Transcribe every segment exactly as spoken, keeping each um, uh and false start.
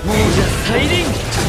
亡者再臨。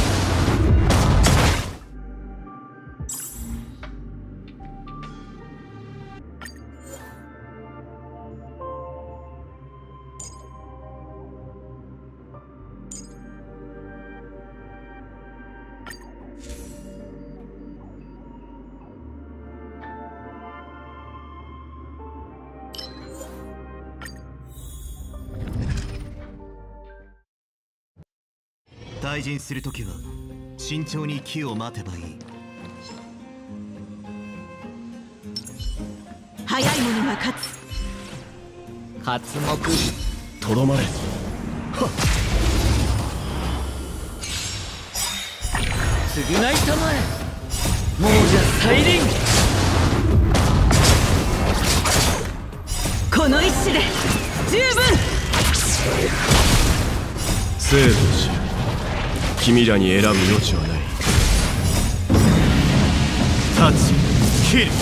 退陣するときは慎重に機を待てばいい。 早い者が勝つ。 活目とどまれ。 償いたまえ。亡者再臨。 この一死で十分。 生と死、君らに選ぶ余地はない。立ち切る。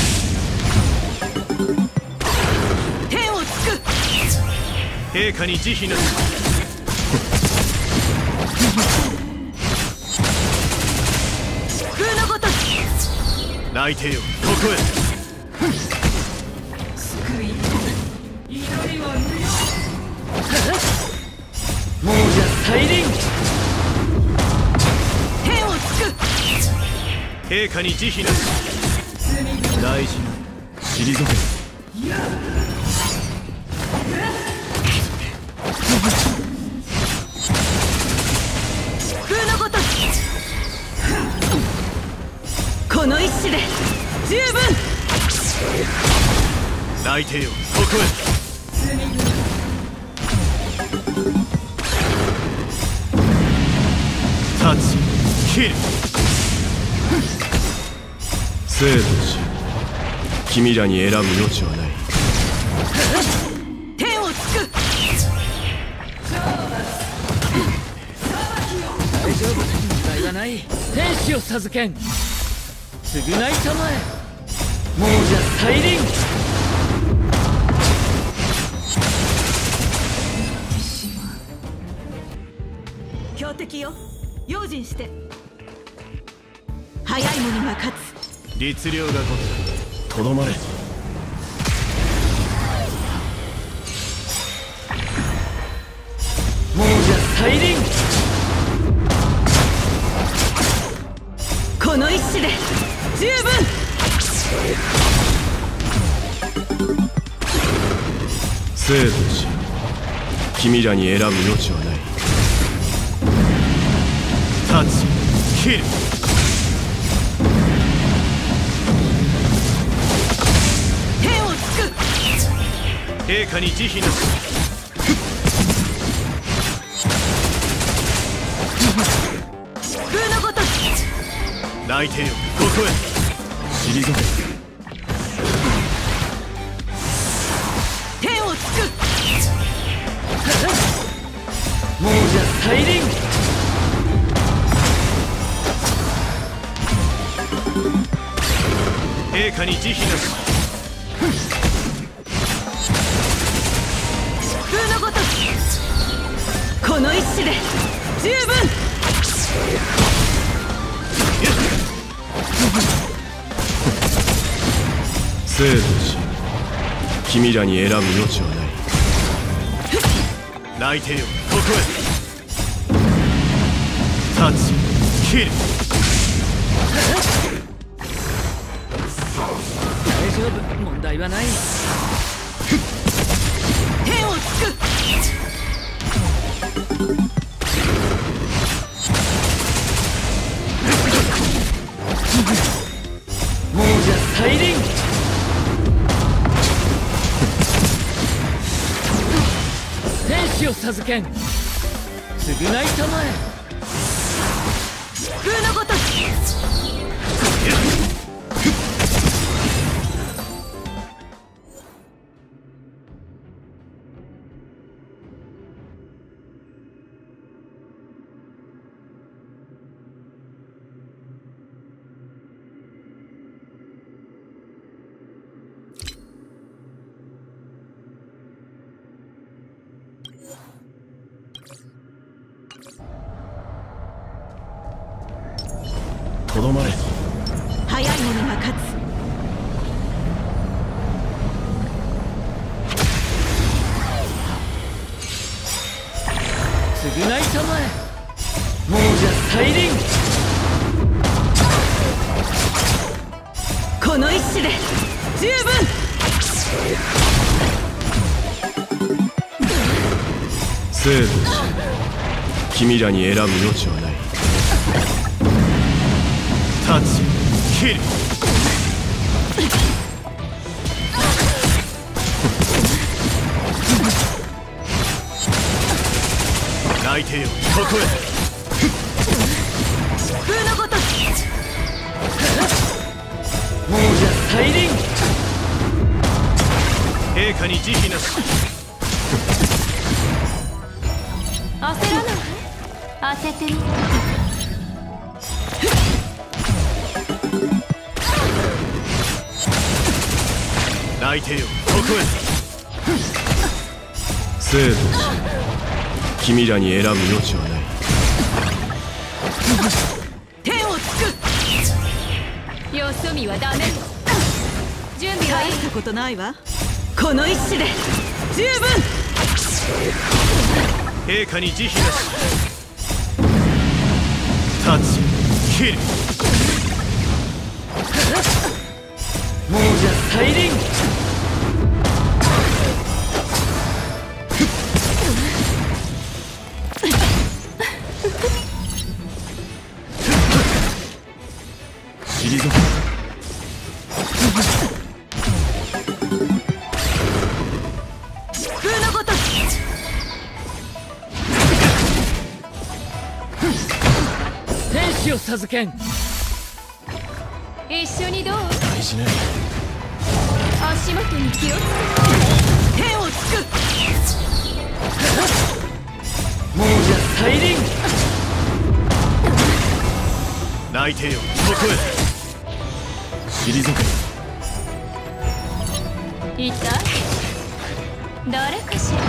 天をつく。 陛下に慈悲なし。 風のごとき。 泣いてよ、ここへ。 救い祈りは無用。亡者再臨。 天をつく。 陛下に慈悲なし。大事な退け。 風のごとき。この一死で十分。 泣いてよ、ここへ。立ち切る。生と死、君らに選ぶ余地はない。 天をつく。 大丈夫、問題はない。天使を授けん。償いたまえ。亡者再臨。 強敵よ、用心して。早い者が勝つ。 律令がごととどまれ。 亡者再臨。 この一死で十分。 生と死、君らに選ぶ余地はない。立ち切る。 天をつく。 陛下に慈悲なし。 風のごとき。 泣いてよ、ここへ。退け。 天をつく。 亡者再臨。 陛下に慈悲なし。 風のごとき。この一死で十分。 生と死、君らに選ぶ余地はない。泣いてよ、ここへ。立ち切る。 大丈夫、問題はない。 天をつく。 亡者再臨。天使を授けん。償いたまえ。 風のごとき。 you とどまれ。 早い者が勝つ。 償いたまえ亡者再臨。 この一矢で十分。 生と死、君らに選ぶ余地はない。 タッチキル。泣いてよここへ。 風のごとき。 亡者再臨。 陛下に慈悲なし。 焦らない。焦ってみて。 泣いてよここへ。 生と死、君らに選ぶ余地はない。 天をつく。 よそ見はダメ。準備はいい。 大したことないわ。この一矢で十分。 陛下に慈悲なし。タッチキル。 亡者再臨。 退け。 風のごとき。 天使を授けん。 一緒にどう？ 大事ね。 足元に気をつ天をつく。 亡者再臨。 泣いてよここへ。 退け。 け。いた？誰かしら？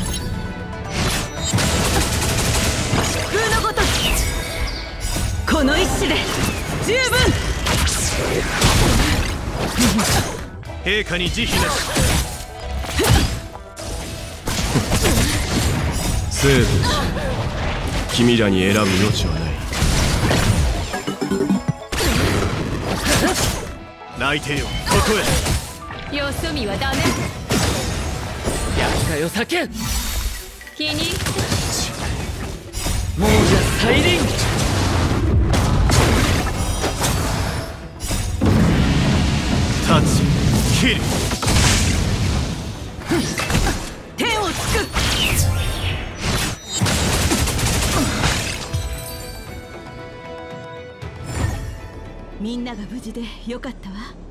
風のごとき。この一矢で十分。 陛下に慈悲なし。 生と死、君らに選ぶ余地はない。 泣いてよここへ。 よそ見はダメ。 厄介を避けん。 気に入った。 亡者再臨。 タッチキル。 天をつく。みんなが無事でよかったわ。